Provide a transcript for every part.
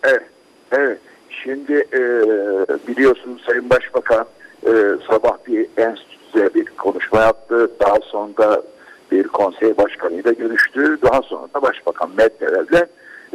Evet, evet. Şimdi biliyorsunuz Sayın Başbakan sabah bir enstitüde bir konuşma yaptı. Daha sonra bir konsey başkanıyla görüştü. Daha sonra da Başbakan Medvedev'le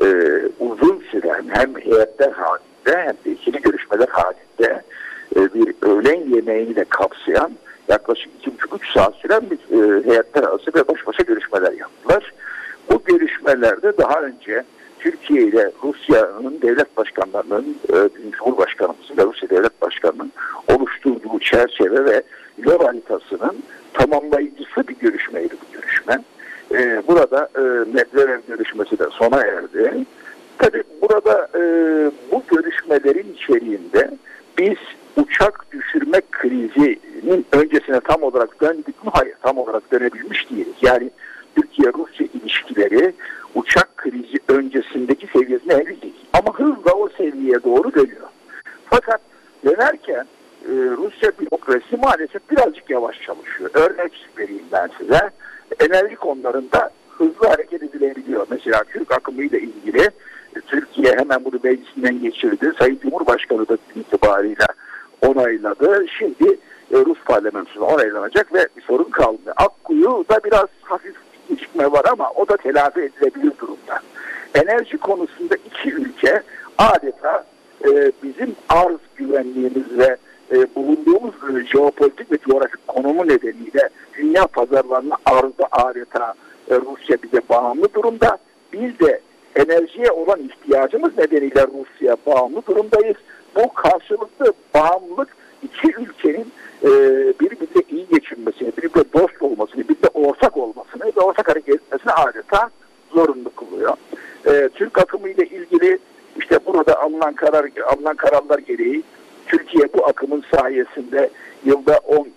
uzun süren hem heyetler halinde hem de ikili görüşmeler halinde bir öğlen yemeğini de kapsayan yaklaşık 2,5-3 saat süren bir heyetler arası ve baş başa görüşmeler yaptılar. Bu görüşmelerde daha önce Türkiye ile Rusya'nın devlet başkanlarının, Cumhurbaşkanımızın ve Rusya devlet başkanının oluşturduğu çerçeve ve yol haritasının tamamlayıcısı bir görüşmeydi bu görüşme. Burada Medvedev görüşmesi de sona erdi. Tabii burada bu görüşmelerin içeriğinde biz uçak düşürme krizinin öncesine tam olarak döndük mü? Hayır, tam olarak dönebilmiş değiliz. Yani Türkiye-Rusya ilişkileri uçak krizi öncesindeki seviyesine henüz değil. Ama hızla o seviyeye doğru dönüyor. Fakat dönerken Rusya bürokrasi maalesef birazcık yavaş çalışıyor. Örnek vereyim ben size. Enerji konularında hızlı hareket edilebiliyor. Mesela Türk akımı ile ilgili Türkiye hemen bunu meclisinden geçirdi. Sayın Cumhurbaşkanı da itibariyle onayladı. Şimdi Rus parlamentosunda onaylanacak ve bir sorun kalmıyor. Akkuyu'da biraz hafif gecikme var ama o da telafi edilebilir durumda. Enerji konusunda iki ülke adeta bizim arz güvenliğimiz ve bulunduğumuz jeopolitik ve coğrafik konumu nedeniyle dünya pazarlarına arzda adeta Rusya bize bağımlı durumda. Biz de enerjiye olan ihtiyacımız nedeniyle Rusya'ya bağımlı durumdayız. Bu karşılıklı bağımlılık iki ülkenin birbirine iyi geçinmesini, birbirine dost olmasını, birbirine ortak olmasını ve ortak hareket etmesini adeta zorunlu kılıyor. Türk akımı ile ilgili işte burada alınan kararlar gereği Türkiye bu akımın sayesinde yılda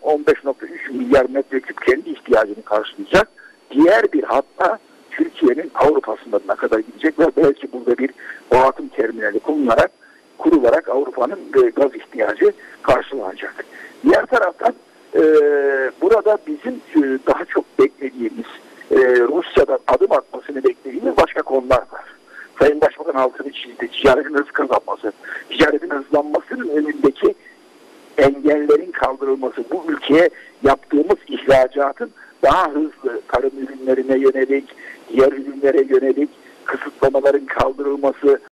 15,3 milyar metreküp kendi ihtiyacını karşılayacak. Diğer bir hatta Türkiye'nin Avrupa sınırına kadar gidecek ve belki burada bir boğatım terminali kurularak Avrupa'nın gaz ihtiyacı karşılanacak. Diğer taraftan burada bizim daha çok beklediğimiz Rusya'dan adım atmasını beklediğimiz başka konular var. Sayın Başbakan altını çizdi. Ticaretin hız kazanması. Ticaretin hızlanmasının önündeki engellerin kaldırılması. Bu ülkeye yaptığımız ihracatın daha hızlı tarım ürünlerine yönelik, diğer ürünlere yönelik kısıtlamaların kaldırılması,